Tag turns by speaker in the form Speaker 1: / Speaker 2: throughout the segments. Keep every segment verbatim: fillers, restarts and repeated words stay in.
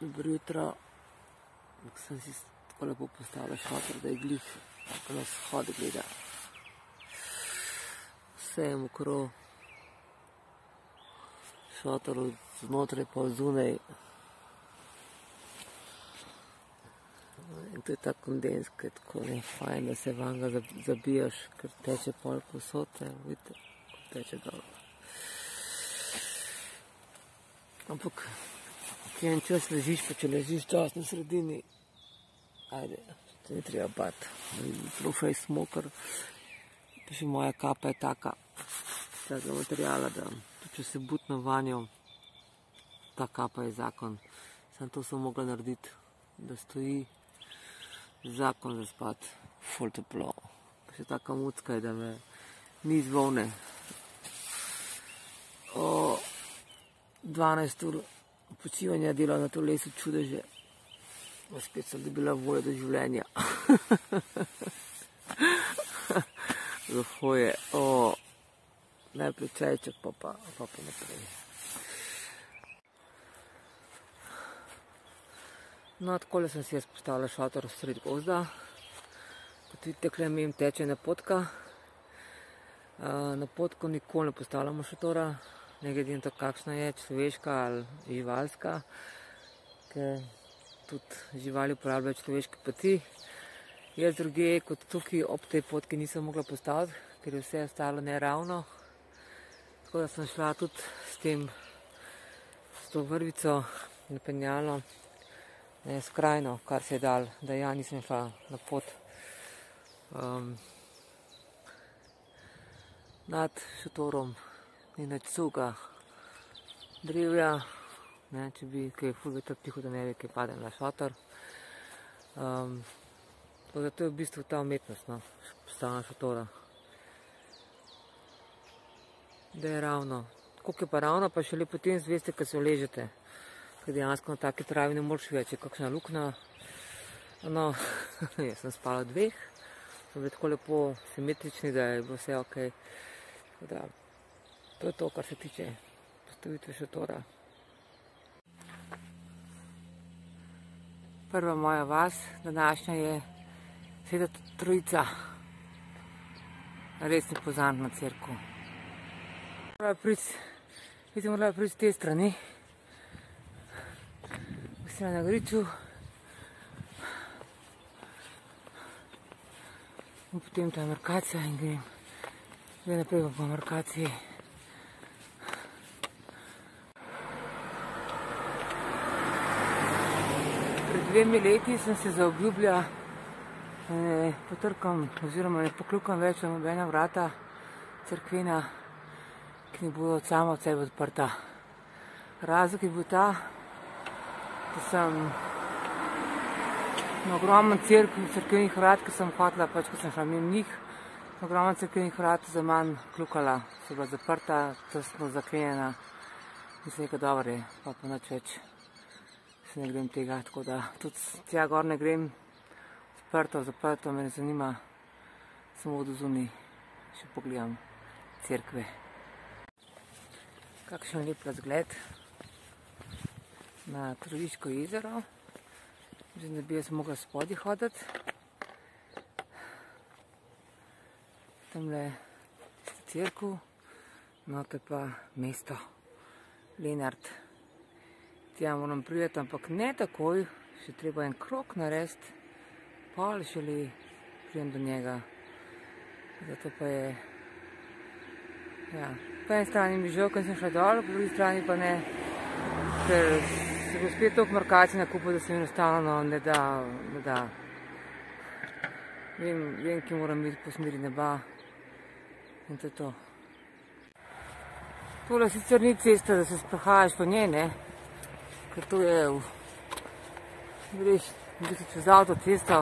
Speaker 1: Dobro jutro, sem si tako lepo postavila šotor, da je glih, tako nas shod gleda. Vse je mokro, šotor znotraj pa zunaj. In to je ta kondens, ki je tako ne fajn, da se vanga zabijaš, ker teče pol posod, vidite, teče dol. Ampak, ki en čas ležiš, pa če ležiš čas na sredini, ajde, to ni treba bati. Profej smokar, pa še moja kapa je taka, takega materijala, da če se butno vanjo, ta kapa je zakon. Sam to sem mogla narediti, da stoji zakon za spat, ful toplo. Pa še taka mucka je, da me ni iz volne. O dvanajst ur počivanja dela na to lesu čudeže. Spet sem dobila voljo do življenja. Lahko je, o, najprej čajček, pa pa, pa pa naprej. No, takole sem si jaz postavila šotor v sred gozda. Kot vidite, tukaj mimo teče napotka. Na potku nikoli ne postavljamo šotora, ne glede na to, kakšna je, človeška ali živalska, ker tudi živali uporabljajo človeške poti. Jaz druge kot tukaj ob tej potki nisem mogla postaviti, ker je vse ostalo neravno. Tako da sem šla tudi s tem, s to vrvico napenjalo, ne skrajno, kar se je dal, da ja nisem šla na pot. Um, nad šotorom ni nič suga, drevja, ne, če bi kaj ful veter pihu, da ne bi kaj padel na šotor. Um, tako da to je v bistvu ta umetnost, no, postavljanja šotora. Da je ravno. Koliko je pa ravno, pa šele potem zveste, ko se uležete. Ker dejansko na taki travi ne moreš več, je kakšna luknja. No, jaz sem spala dveh, so bili tako lepo simetrični, da je bilo vse ok. Da, to je to, kar se tiče postavitve šotora. Prva moja vas današnja je Sveta Trojica, res impozantna cerkev. Vidite, morala priti z te strani. Vsi na griču. In potem ta markacija in grem. Zdaj naprej po markaciji. Pred dvemi leti sem se zaobljubila, da ne potrkam oziroma ne poklukam več v nobena vrata cerkvena, ki ne bodo od sama od sebe odprta. Razlog je bil ta, da sem na ogromnem cerkvenih vrat, ki sem hotela, pač ko sem šla mimo njih, na ogromnem cerkvenih vrat za manj klukala, so bila zaprta, tesno zaklenjena in sem nekaj dobro je, pa pa nič več se ne grem tega, tako da tudi tja gor ne grem, odprto, zaprto, me ne zanima, samo od zunaj še pogledam cerkve. Kakšen lep razgled na Tržiško jezero. Mislim, da bi jaz mogla spodaj hoditi. Tamle je cerkev, no to je pa mesto Lenart. Tja moram priti, ampak ne takoj, še treba en krog narediti, pol šele pridem do njega. Zato pa je, ja, po eni strani mi žal, ker sem šla dol, po drugi strani pa ne, ker se bo spet toliko markacij nakupil, da se mi enostavno ne da, ne da. Vem, vem, ki moram iti po smeri neba in to je to. Tole sicer ni cesta, da se sprehajaš po njej, ne, ker to je, greš v bistvu čez avtocesto,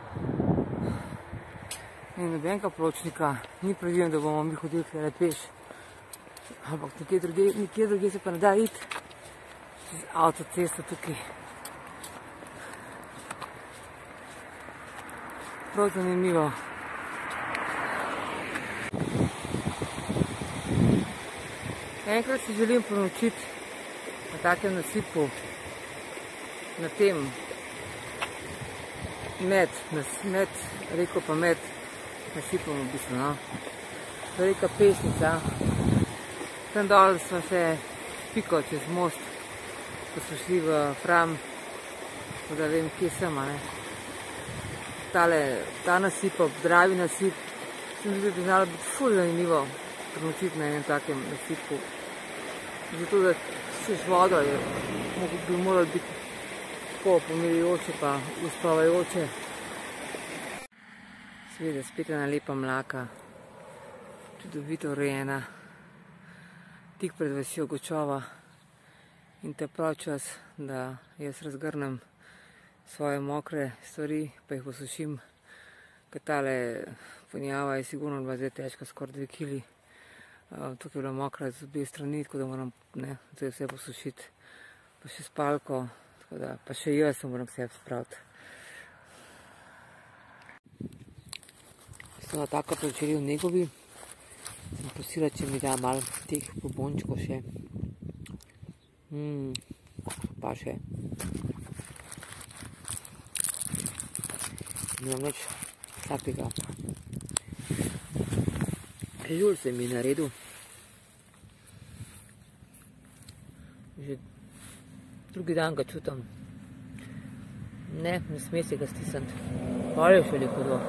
Speaker 1: ni nobenega pločnika, ni predvideno, da bomo mi hodili tukaj peš, ampak nekje drugje se pa ne da iti. Z avtocesto tukaj. Prav zanimivo. Enkrat si želim ponočiti na takem nasipu. na tem med, med, reko pa med nasipom v bistvu, no. To je reka Pesnica. Tam dol smo se spiko čez most, ko smo šli v Fram, da vem, kje sem, ne. Tale, ta nasip, Dravi nasip, sem bi priznala biti ful zanimivo prenočiti na enem takem nasipu. Zato, da se z vodo je, bi moralo biti tako pomirjujoče pa uspavajoče. Seveda spet ena lepa mlaka, čudovito urejena, tik pred vasjo Gočova, in te prav čas, da jaz razgrnem svoje mokre stvari, pa jih posušim, ker tale ponjava je sigurno bila zdaj težka skoraj dve kili. Tukaj je bila mokra z obe strani, tako da moram zdaj vse posušiti, pa še spalko, tako da pa še jaz se moram sebi spraviti. Sem tako pričeli v Negovi, sem prosila, če mi da malo teh bobončkov še. Mmm, pa še. Nimam več vsakega. Žul se mi je naredil. Že drugi dan ga čutam. Ne, ne sme se ga stisniti. Pa je še lepo do.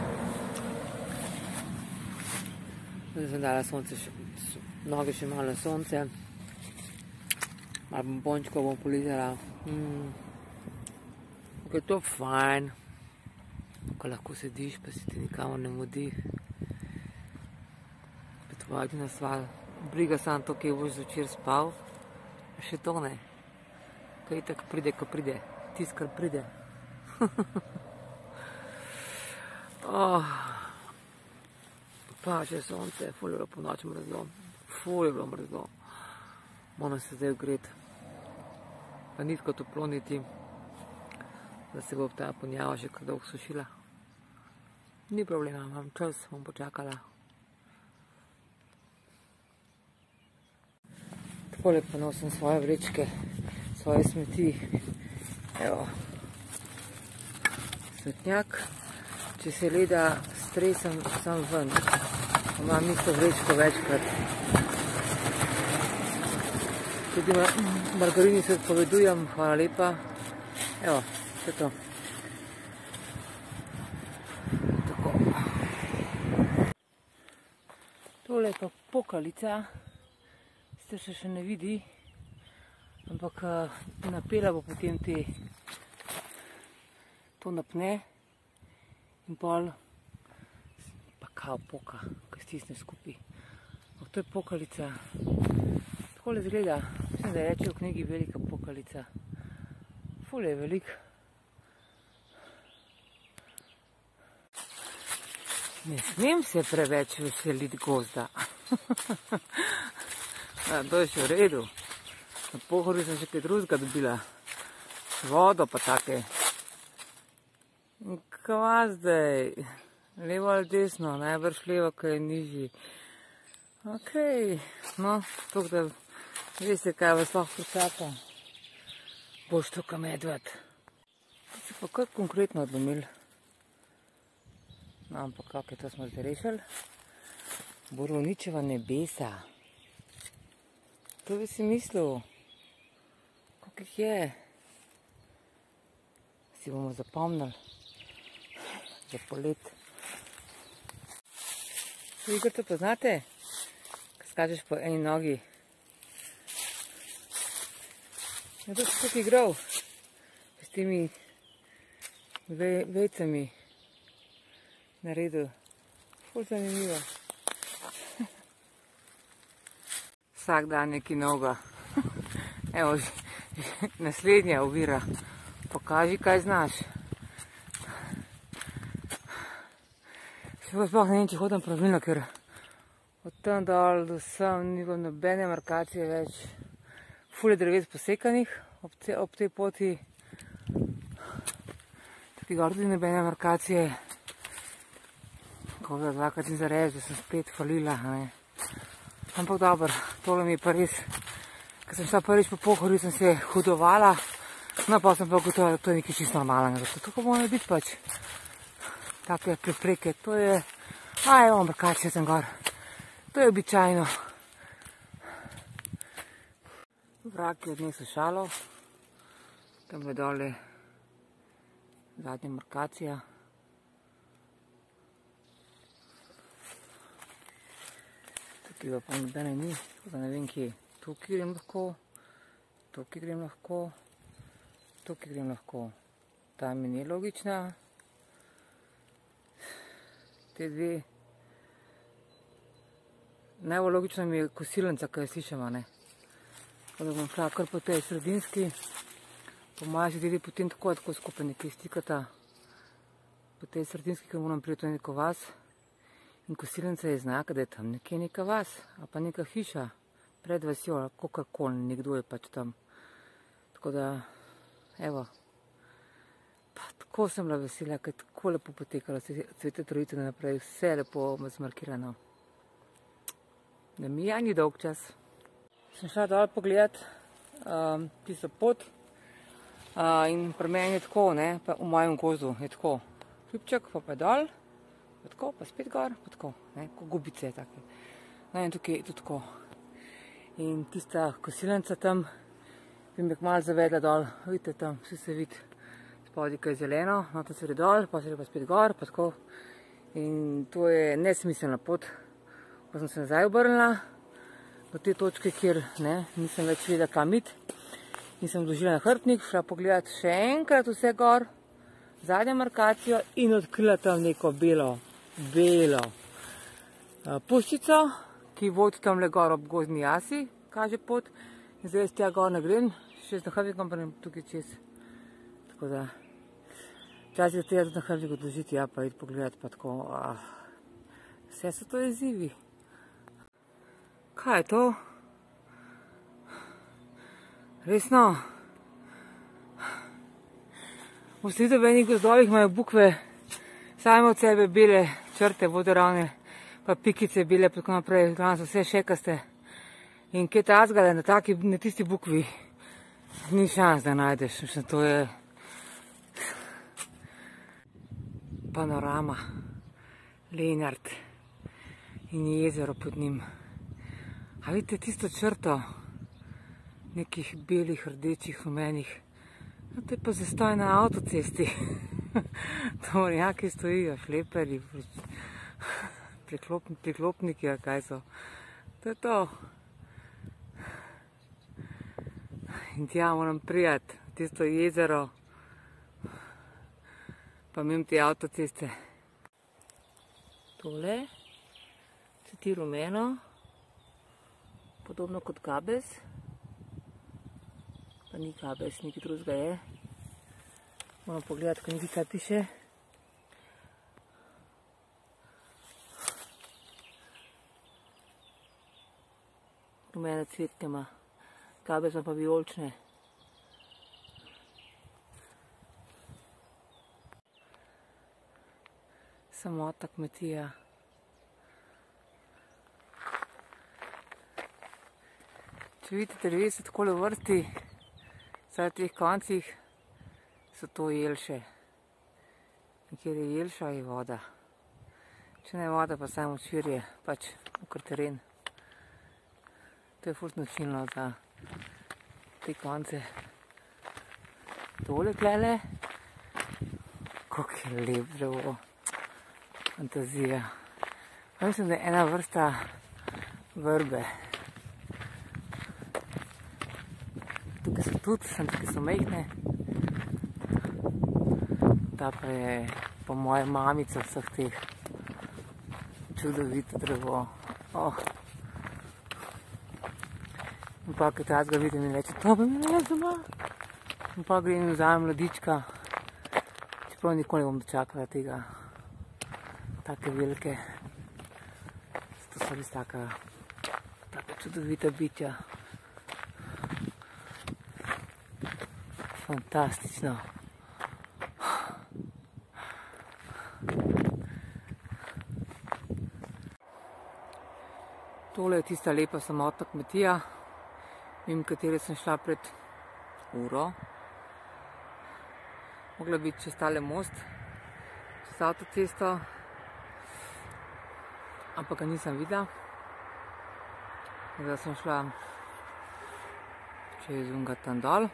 Speaker 1: Zdaj sem dala sonce, noge še malo na sonce. Malo bombončkov bom polizala. Tako je to fajn. Ko lahko sediš, pa si ti nikamor ne mudi. Vadi na stvar, briga sam to, kje boš zvečer spal, še to ne. Kaj tako pride, ko pride, tis, kar pride. Pa še sonce, ful je bilo po noči mrzlo, ful je bilo mrzlo. Moram se zdaj ogreti, pa nitko toplo niti, da se bo ta ponjava še kar dolgo sušila. Ni problema, imam čas, bom počakala. Takole pa nosim svoje vrečke, svoje smeti. Evo, smetnjak. Če se leda stresem, sam ven. Imam isto vrečko večkrat. Tudi margarini se odpovedujem, hvala lepa. Evo, vse to. Tako. Tole je pa pokalica. Se še ne vidi, ampak napela bo potem te, to napne in pol pa kao poka, ko stisne skupaj. To je pokalica. Takole izgleda, mislim, da je reče v knjigi velika pokalica. Ful je velik. Ne smem se preveč veseliti gozda. To je še v redu. Na Pohorju sem še kaj drugega dobila. Vodo pa take. In kva zdaj? Levo ali desno? Najbrž levo, kaj je nižji. Okej, no, tako da veste, kaj vas lahko pričaka. Boš tukaj medved. To se pa kar konkretno odlomil. No, ampak kako je to smo zdaj rešili? Borovničeva nebesa. To bi si mislil, koliko jih je. Si bomo zapomnili za polet. Vi kar to poznate? Ko skačeš po eni nogi. Ja, to si tukaj igral s temi vejcami naredil. Ful zanimivo. Vsak dan nekaj novega. Evo, naslednja ovira. Pokaži, kaj znaš. Še pa sploh ne vem, če hodim pravilno, ker od tam dol do sem ni bilo nobene markacije več. Ful je dreves posekanih ob tej poti. Tukaj gor tudi nobene markacije. Ko da dvakrat in zareč, da sem spet falila. Ampak dobro, tole mi je pa res, ko sem šla prvič po Pohorju, sem se hudovala, No, pa sem pa gotovo, da to je nekaj čisto normalnega, zato tako mora biti pač. Take prepreke, to je, aj, evo, mrkače sem gor, to je običajno. Vrak je odnesel šalo, tam je dole zadnja markacija. Tukaj pa pa nobene ni, tako da ne vem kje. Tukaj grem lahko, tukaj grem lahko, tukaj grem lahko. Ta mi ni logična. Te dve. Najbolj logična mi je kosilnica, ki jo slišamo, ne. Tako da bom šla kar po tej sredinski. Po moje se tudi potem tako, tako skupaj nekaj stikata. Po tej sredinski, ker moram priti v neko vas. In kosilnica je znaka, da je tam nekje neka vas, ali pa neka hiša pred vasjo, ali kakorkoli, nekdo je pač tam. Tako da, evo, pa tako sem bila vesela, ker je tako lepo potekalo, Svete Trojice naprej, vse lepo zmarkirano. Da mi je ni dolg čas. Sem šla dol pogledat um, tisto pot uh, in pri meni je tako, ne, pa v mojem gozdu je tako, hribček, pa pa dol. Pa tako, pa spet gor, pa tako, ne, kot gubice take. No in tukaj je tudi tako. In tista kosilnica tam, bi me malo zavedla dol, vidite tam, vsi se vidi spodaj, kaj je zeleno, no tam se gre dol, pa se gre pa spet gor, pa tako. In to je nesmiselna pot. Pa sem se nazaj obrnila do te točke, kjer ne, nisem več vedela kam iti. In sem odložila na hrbtnik, šla pogledati še enkrat vse gor, zadnjo markacijo in odkrila tam neko belo, belo puščico, ki vodi tam le gor ob gozdni jasi, kaže pot. In zdaj jaz tja gor ne grem, še z nahrbtnikom pa ne tukaj čez. Tako da, včasih je treba tudi nahrbtnik odložiti, ja, pa iti pogledati, pa tako. Vse so to izzivi. Kaj je to? Resno? V sredobenih gozdovih imajo bukve same od sebe bele črte, vodoravne, pa pikice bele, pa tako naprej, glavno so vse šekaste. In kaj tazga, da na taki, na tisti bukvi ni šans, da najdeš. Mislim, to je panorama, Lenart in jezero pod njim. A vidite tisto črto nekih belih, rdečih, rumenih? No, to je pa zastoj na avtocesti. Tovornjaki stojijo, šleperji, priklopniki, a kaj so. To je to. In tja moram prijati, tisto jezero, pa mimo te avtoceste. Tole, se ti rumeno, podobno kot gabez. Pa ni gabez, nekaj drugega je. Moram pogledati, ko nekaj kaj piše. Rumene cvetke ima, gabez ima pa vijolične. Samota kmetija. Če vidite drevesa takole v vrsti, vsaj v teh koncih, so to jelše. In kjer je jelša, je voda. Če ne je voda, pa samo širje, pač mokr teren. To je ful značilno za te konce. Tole tlele, koliko je lep drevo. Fantazija. Mislim, da je ena vrsta vrbe. Tukaj so tudi, sem tukaj so mejhne. Ta pa je po moje mamica vseh teh čudovito drevo. Oh. In pa, kaj tazga vidim in reče, to bi mi ne doma. In pa grem in vzamem mladička. Čeprav nikoli ne bom dočakala tega. Take velike. To so res taka, taka čudovita bitja. Fantastično. Tole je tista lepa samotna kmetija, mimo katere sem šla pred uro. Mogla biti čez tale most, čez avtocesto, ampak ga nisem videla. Zdaj sem šla čez unga tam dol.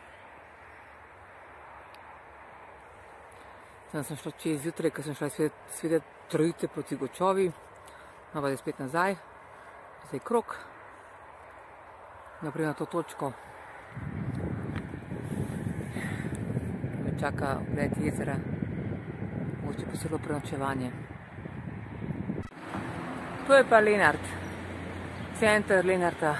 Speaker 1: Zdaj sem šla čez jutraj, ker sem šla svede trojice proti Gočovi. No, pa je spet nazaj. Zdaj krog. Naprej na to točko. Me čaka ogled jezera. Mogoče pa celo prenočevanje. To je pa Lenart. Center Lenarta.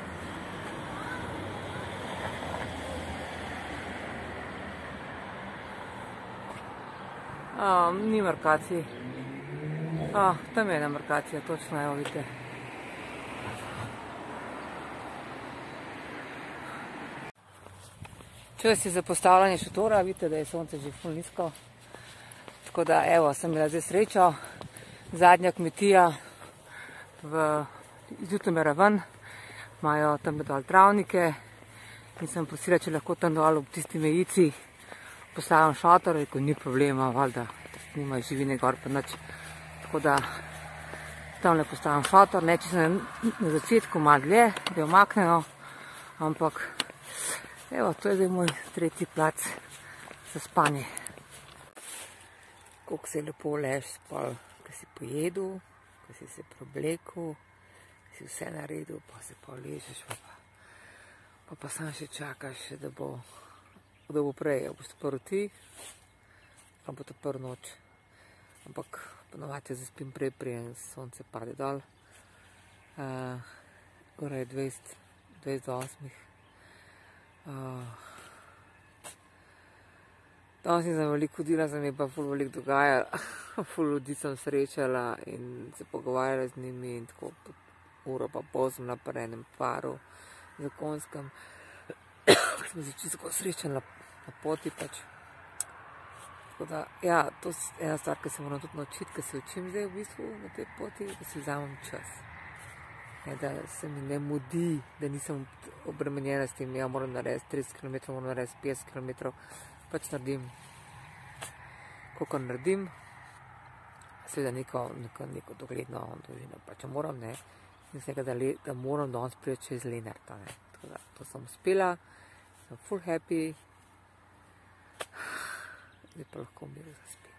Speaker 1: Um, ni markacij. Ah, tam je ena markacija, točno evo vidite. Čas je za postavljanje šotora, vidite, da je sonce že ful nizko. Tako da, evo, sem imela zdaj srečo. Zadnja kmetija v Ljutomera ven, imajo tam dol travnike in sem prosila, če lahko tam dol ob tisti mejici postavim šotor, rekel, ni problema, valjda, nimajo živine gor pa nič. Tako da tam le postavim šotor, ne, če sem na začetku malo dlje, da je omaknjeno, ampak evo, to je zdaj moj tretji plac za spanje. Koliko se lepo lež spal, ko si pojedel, ko si se preoblekel, si vse naredil, pa se pa ležeš, pa pa, pa, pa sam še čakaš, da bo, da bo prej, boš to prvi ti, ali bo to prvi noč. Ampak ponovadi se spim prej, prije sonce pade dol. Uh, Gora je dvajset, dvajset do osmih. Uh, Danes nisem veliko hodila, se mi je pa ful veliko dogajalo. Ful ljudi sem srečala in se pogovarjala z njimi in tako uro pa pol sem bila pri enem paru zakonskem. Smo se čisto srečali na poti pač. Tako da, ja, to je ena stvar, ki se moram tudi naučiti, ki se učim zdaj v bistvu na tej poti, da si vzamem čas. Ne, da se mi ne mudi, da nisem obremenjena s tem, ja, moram narediti trideset kilometrov, moram narediti petdeset kilometrov, pač naredim, koliko naredim, seveda neko, neko, neko dogledno dolžino, pač moram, ne, mislim, da, da moram danes priti čez Lenarta, ne, tako da, to sem uspela, sem full happy, zdaj pa lahko miru zaspim.